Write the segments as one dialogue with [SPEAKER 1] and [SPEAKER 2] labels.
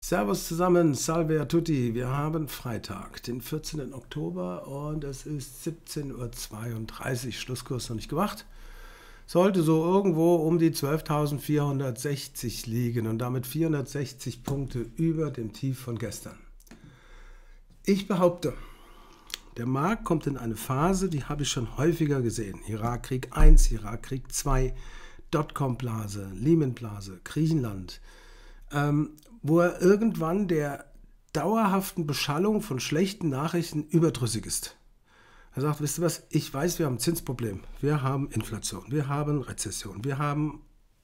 [SPEAKER 1] Servus zusammen, salve a tutti. Wir haben Freitag, den 14. Oktober und es ist 17:32 Uhr. Schlusskurs noch nicht gemacht. Sollte so irgendwo um die 12.460 liegen und damit 460 Punkte über dem Tief von gestern. Ich behaupte, der Markt kommt in eine Phase, die habe ich schon häufiger gesehen. Irakkrieg 1, Irakkrieg 2, Dotcom-Blase, Lehman-Blase, Griechenland. Wo er irgendwann der dauerhaften Beschallung von schlechten Nachrichten überdrüssig ist. Er sagt, wisst ihr was, ich weiß, wir haben ein Zinsproblem, wir haben Inflation, wir haben Rezession, wir haben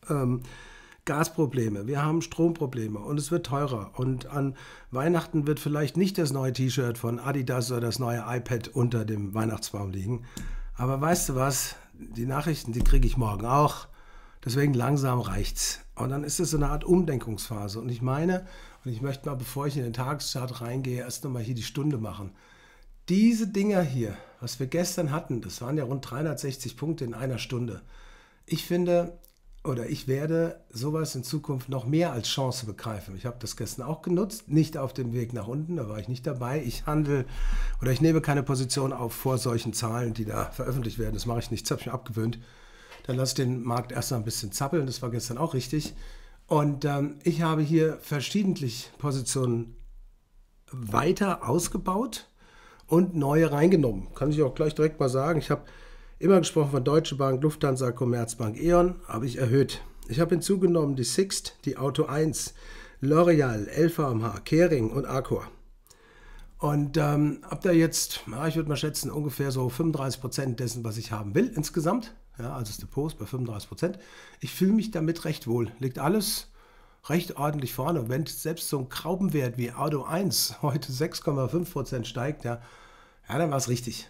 [SPEAKER 1] Gasprobleme, wir haben Stromprobleme und es wird teurer. Und an Weihnachten wird vielleicht nicht das neue T-Shirt von Adidas oder das neue iPad unter dem Weihnachtsbaum liegen. Aber weißt du was, die Nachrichten, die kriege ich morgen auch. Deswegen langsam reicht's. Und dann ist es so eine Art Umdenkungsphase. Und ich meine, und ich möchte mal, bevor ich in den Tageschart reingehe, erst nochmal hier die Stunde machen. Diese Dinger hier, was wir gestern hatten, das waren ja rund 360 Punkte in einer Stunde. Ich finde, oder ich werde sowas in Zukunft noch mehr als Chance begreifen. Ich habe das gestern auch genutzt, nicht auf dem Weg nach unten, da war ich nicht dabei. Ich handle oder ich nehme keine Position auf vor solchen Zahlen, die da veröffentlicht werden. Das mache ich nicht, das habe ich mir abgewöhnt. Dann lasse ich den Markt erstmal ein bisschen zappeln, das war gestern auch richtig. Und ich habe hier verschiedentlich Positionen weiter ausgebaut und neue reingenommen. Kann ich auch gleich direkt mal sagen. Ich habe immer gesprochen von Deutsche Bank, Lufthansa, Commerzbank, E.ON, habe ich erhöht. Ich habe hinzugenommen die Sixt, die Auto 1, L'Oreal, LVMH, Kering und Accor. Und habe da jetzt, ja, ich würde mal schätzen, ungefähr so 35% dessen, was ich haben will insgesamt. Ja, also das Depot ist bei 35%. Ich fühle mich damit recht wohl. Liegt alles recht ordentlich vorne. Und wenn selbst so ein Graupenwert wie Auto 1 heute 6,5% steigt, ja, dann war es richtig.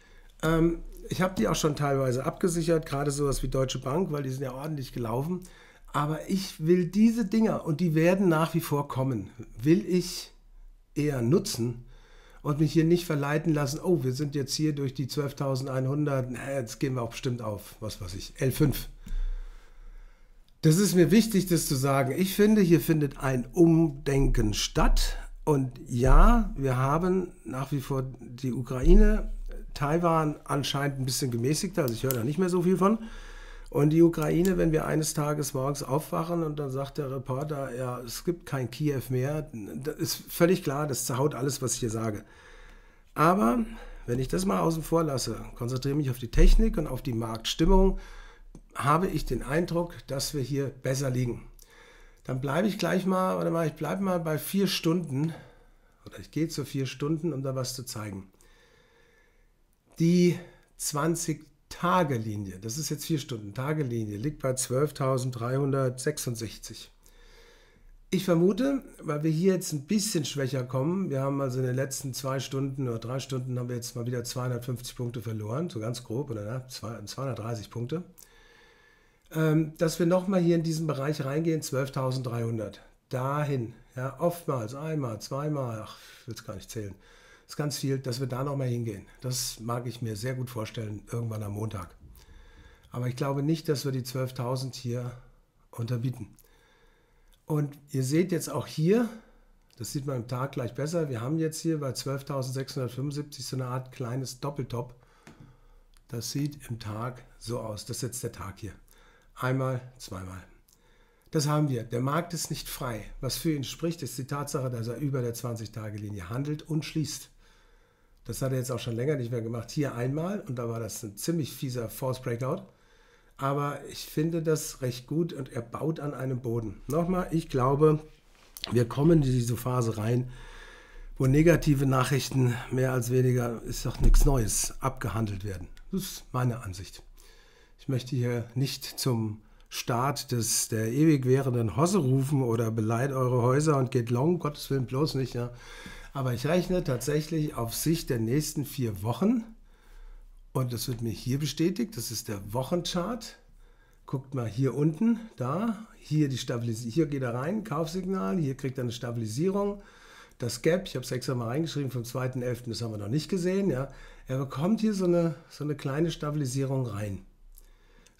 [SPEAKER 1] Ich habe die auch schon teilweise abgesichert, gerade sowas wie Deutsche Bank, weil die sind ja ordentlich gelaufen. Aber ich will diese Dinger, und die werden nach wie vor kommen, will ich eher nutzen und mich hier nicht verleiten lassen, oh, wir sind jetzt hier durch die 12.100, jetzt gehen wir auch bestimmt auf, was weiß ich, L5. Das ist mir wichtig, das zu sagen. Ich finde, hier findet ein Umdenken statt. Und ja, wir haben nach wie vor die Ukraine, Taiwan anscheinend ein bisschen gemäßigter, also ich höre da nicht mehr so viel von. Und die Ukraine, wenn wir eines Tages morgens aufwachen und dann sagt der Reporter, ja, es gibt kein Kiew mehr, das ist völlig klar, das zerhaut alles, was ich hier sage. Aber wenn ich das mal außen vor lasse, konzentriere mich auf die Technik und auf die Marktstimmung, habe ich den Eindruck, dass wir hier besser liegen. Dann bleibe ich gleich mal, warte mal, ich bleibe mal bei 4 Stunden, oder ich gehe zu 4 Stunden, um da was zu zeigen. Die 20-Tage-Linie, das ist jetzt 4 Stunden, Tage-Linie, liegt bei 12.366. Ich vermute, weil wir hier jetzt ein bisschen schwächer kommen, wir haben also in den letzten 2 Stunden oder 3 Stunden haben wir jetzt mal wieder 250 Punkte verloren, so ganz grob, oder 230 Punkte, dass wir nochmal hier in diesen Bereich reingehen, 12.300, dahin, ja, oftmals, einmal, zweimal, ach, ich will es gar nicht zählen. Das ist ganz viel, dass wir da nochmal hingehen. Das mag ich mir sehr gut vorstellen, irgendwann am Montag. Aber ich glaube nicht, dass wir die 12.000 hier unterbieten. Und ihr seht jetzt auch hier, das sieht man im Tag gleich besser, wir haben jetzt hier bei 12.675 so eine Art kleines Doppeltop. Das sieht im Tag so aus. Das ist jetzt der Tag hier. Einmal, zweimal. Das haben wir. Der Markt ist nicht frei. Was für ihn spricht, ist die Tatsache, dass er über der 20-Tage-Linie handelt und schließt. Das hat er jetzt auch schon länger nicht mehr gemacht. Hier einmal und da war das ein ziemlich fieser False Breakout. Aber ich finde das recht gut und er baut an einem Boden. Nochmal, ich glaube, wir kommen in diese Phase rein, wo negative Nachrichten mehr als weniger, ist doch nichts Neues, abgehandelt werden. Das ist meine Ansicht. Ich möchte hier nicht zum Start der ewig währenden Hosse rufen oder beleiht eure Häuser und geht long, Gottes Willen bloß nicht. Ja. Aber ich rechne tatsächlich auf Sicht der nächsten 4 Wochen und das wird mir hier bestätigt, das ist der Wochenchart. Guckt mal hier unten, da, hier die Stabilisierung, hier geht er rein, Kaufsignal, hier kriegt er eine Stabilisierung. Das Gap, ich habe es extra mal reingeschrieben, vom 2.11., das haben wir noch nicht gesehen. Ja. Er bekommt hier so eine kleine Stabilisierung rein.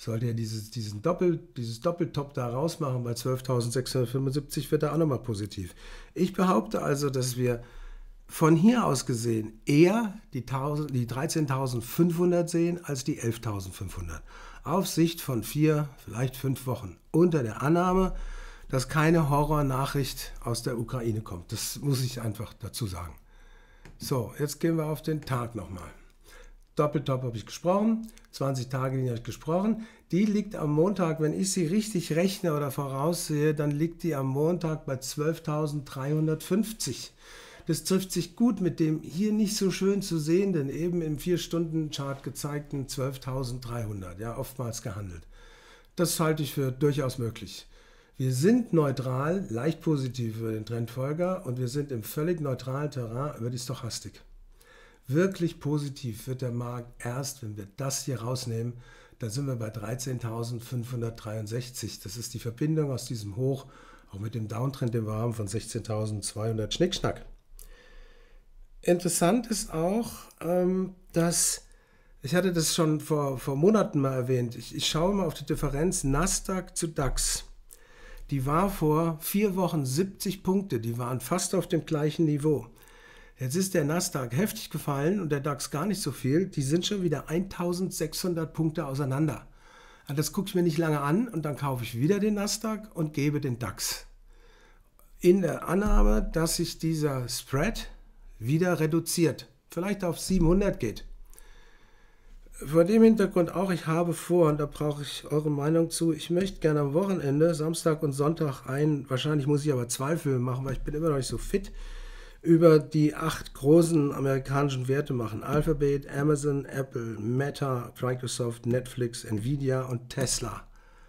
[SPEAKER 1] sollte er dieses Doppeltop da rausmachen bei 12.675, wird er auch nochmal positiv. Ich behaupte also, dass wir von hier aus gesehen eher die 13.500 sehen als die 11.500. Auf Sicht von 4, vielleicht 5 Wochen. Unter der Annahme, dass keine Horrornachricht aus der Ukraine kommt. Das muss ich einfach dazu sagen. So, jetzt gehen wir auf den Tag nochmal. Doppeltop habe ich gesprochen, 20 Tage habe ich gesprochen. Die liegt am Montag, wenn ich sie richtig rechne oder voraussehe, dann liegt die am Montag bei 12.350. Das trifft sich gut mit dem hier nicht so schön zu sehenden, eben im 4-Stunden-Chart gezeigten 12.300, ja, oftmals gehandelt. Das halte ich für durchaus möglich. Wir sind neutral, leicht positiv über den Trendfolger und wir sind im völlig neutralen Terrain über die Stochastik. Wirklich positiv wird der Markt erst, wenn wir das hier rausnehmen, da sind wir bei 13.563. Das ist die Verbindung aus diesem Hoch, auch mit dem Downtrend, den wir haben, von 16.200 Schnickschnack. Interessant ist auch, dass, ich hatte das schon vor Monaten mal erwähnt, ich schaue mal auf die Differenz Nasdaq zu DAX. Die war vor 4 Wochen 70 Punkte, die waren fast auf dem gleichen Niveau. Jetzt ist der Nasdaq heftig gefallen und der DAX gar nicht so viel, die sind schon wieder 1.600 Punkte auseinander. Das gucke ich mir nicht lange an und dann kaufe ich wieder den Nasdaq und gebe den DAX. In der Annahme, dass sich dieser Spread wieder reduziert, vielleicht auf 700 geht. Vor dem Hintergrund auch, ich habe vor, und da brauche ich eure Meinung zu, ich möchte gerne am Wochenende, Samstag und Sonntag wahrscheinlich muss ich aber 2 Filme machen, weil ich bin immer noch nicht so fit, über die 8 großen amerikanischen Werte machen. Alphabet, Amazon, Apple, Meta, Microsoft, Netflix, Nvidia und Tesla.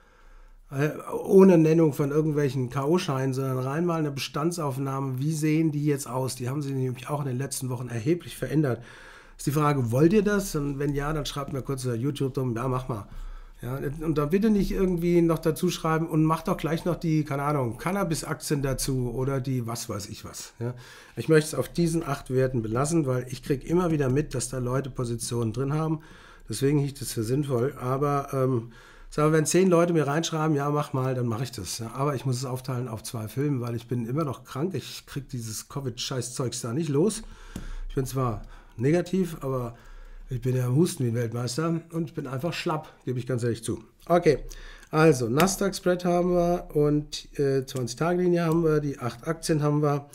[SPEAKER 1] Ohne Nennung von irgendwelchen K.O.-Scheinen, sondern rein mal eine Bestandsaufnahme, wie sehen die jetzt aus? Die haben sich nämlich auch in den letzten Wochen erheblich verändert. Ist die Frage, wollt ihr das? Und wenn ja, dann schreibt mir kurz auf YouTube drum, ja, mach mal. Ja, und dann bitte nicht irgendwie noch dazu schreiben und macht doch gleich noch die, keine Ahnung, Cannabis-Aktien dazu oder die was weiß ich was. Ja. Ich möchte es auf diesen 8 Werten belassen, weil ich kriege immer wieder mit, dass da Leute Positionen drin haben. Deswegen hielt ich das für sinnvoll. Aber sagen wir, wenn 10 Leute mir reinschreiben, ja, mach mal, dann mache ich das. Ja. Aber ich muss es aufteilen auf 2 Filme, weil ich bin immer noch krank. Ich kriege dieses Covid-Scheiß-Zeugs da nicht los. Ich bin zwar negativ, aber ich bin ja am Husten wie ein Weltmeister und ich bin einfach schlapp, gebe ich ganz ehrlich zu. Okay, also Nasdaq-Spread haben wir und 20-Tage-Linie haben wir, die 8 Aktien haben wir.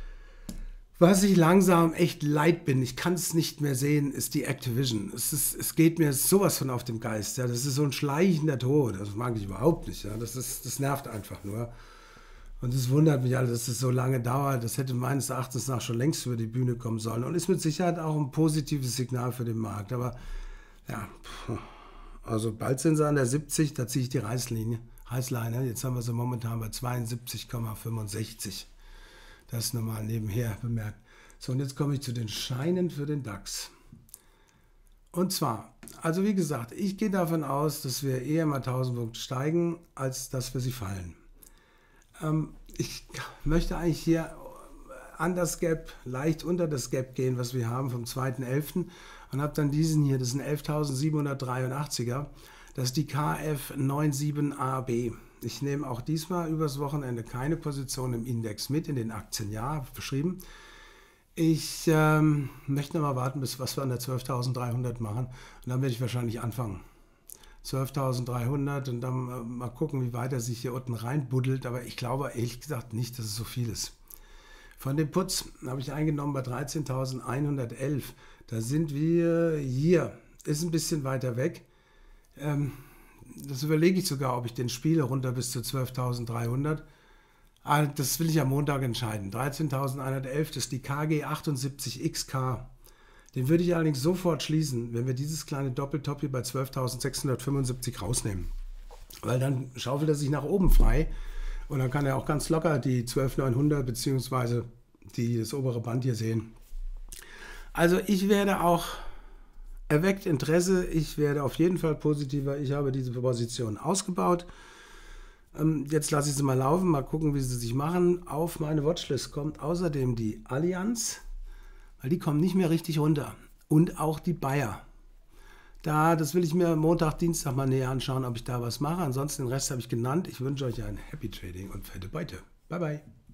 [SPEAKER 1] Was ich langsam echt leid bin, ich kann es nicht mehr sehen, ist die Activision. Es geht mir sowas von auf den Geist. Ja. Das ist so ein schleichender Tod, das mag ich überhaupt nicht. Ja. Das nervt einfach nur. Und es wundert mich alle, dass es so lange dauert. Das hätte meines Erachtens nach schon längst über die Bühne kommen sollen. Und ist mit Sicherheit auch ein positives Signal für den Markt. Aber ja, also bald sind sie an der 70, da ziehe ich die Reißleine. Jetzt haben wir sie momentan bei 72,65. Das nochmal nebenher bemerkt. So, und jetzt komme ich zu den Scheinen für den DAX. Und zwar, also wie gesagt, ich gehe davon aus, dass wir eher mal 1000 Punkte steigen, als dass wir sie fallen. Ich möchte eigentlich hier an das Gap, leicht unter das Gap gehen, was wir haben vom 2.11. und habe dann diesen hier, das ist ein 11.783er, das ist die KF97AB. Ich nehme auch diesmal übers Wochenende keine Position im Index mit, in den Aktien, ja, beschrieben. Ich möchte noch mal warten, bis was wir an der 12.300 machen und dann werde ich wahrscheinlich anfangen. 12.300 und dann mal gucken, wie weit er sich hier unten reinbuddelt, aber ich glaube ehrlich gesagt nicht, dass es so viel ist. Von dem Putz habe ich eingenommen bei 13.111. Da sind wir hier, ist ein bisschen weiter weg. Das überlege ich sogar, ob ich den spiele runter bis zu 12.300. Das will ich am Montag entscheiden. 13.111, das ist die KG78XK. Den würde ich allerdings sofort schließen, wenn wir dieses kleine Doppeltop hier bei 12.675 rausnehmen. Weil dann schaufelt er sich nach oben frei und dann kann er auch ganz locker die 12.900 bzw. das obere Band hier sehen. Also ich werde auch erweckt Interesse, ich werde auf jeden Fall positiver. Ich habe diese Position ausgebaut. Jetzt lasse ich sie mal laufen, mal gucken, wie sie sich machen. Auf meine Watchlist kommt außerdem die Allianz, weil die kommen nicht mehr richtig runter. Und auch die Bayer. das will ich mir Montag, Dienstag mal näher anschauen, ob ich da was mache. Ansonsten den Rest habe ich genannt. Ich wünsche euch ein Happy Trading und fette Beute. Bye, bye.